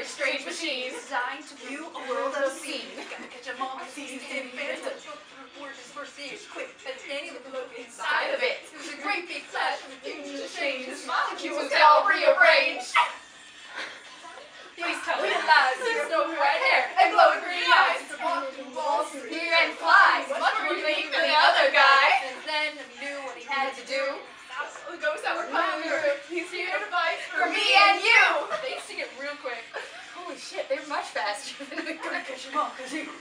very strange machines designed to view a world unseen. Gotta catch 'em all, see these dim phantoms. Report his first stage, quick, and standing with the look Inside of it, There's a great big flash of things to change. this molecule was all rearranged. Please tell me. Realize there's no white hair and glowing green eyes. Walking walls through Here and flies, much more unique than the other guy. Since then, he knew what he Had had to to do. do. The ghosts that were coming through. He's here to fight For me and you. They sing it real quick. Holy shit, they're much faster than we were. Gotta catch 'em all, 'cause he